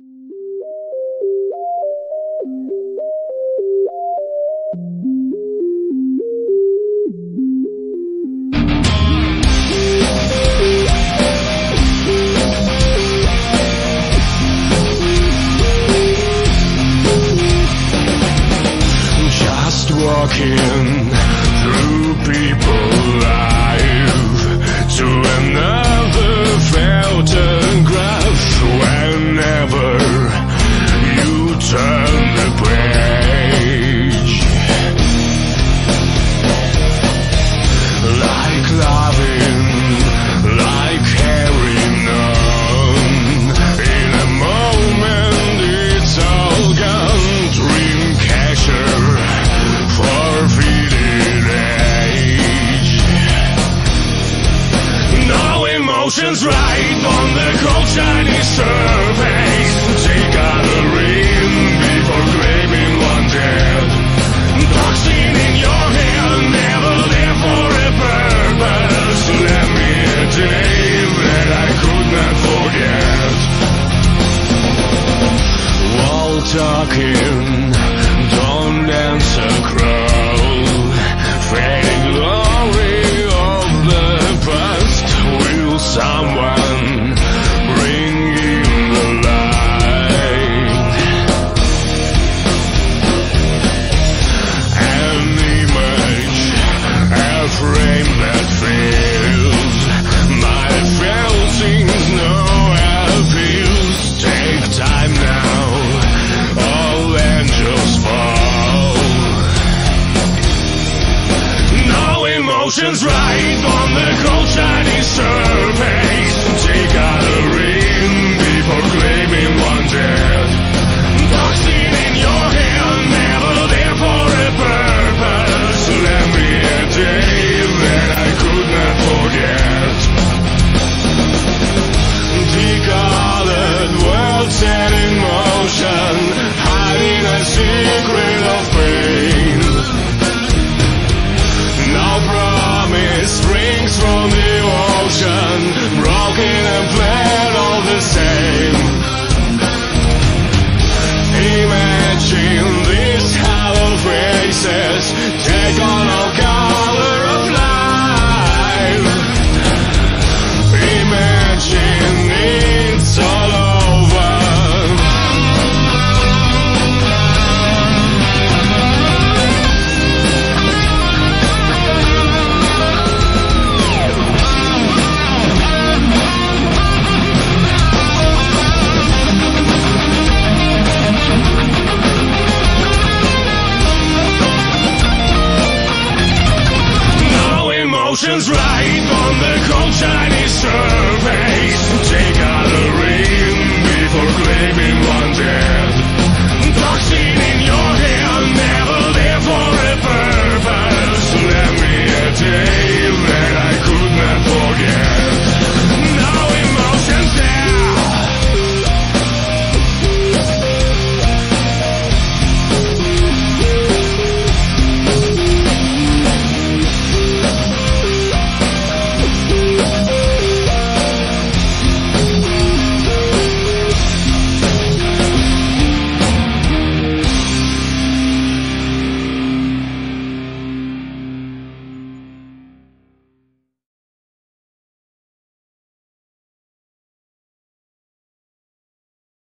Walking through people's life to another photograph. Whenever you turn the page, like loving, like carrying on. In a moment it's all gone. Dream catcher, forfeited age. No emotions right on the cold shiny surface. Take out a ring before claiming one dead. Toxin in your hair, never there for a purpose. Let me a day that I could not forget. While talking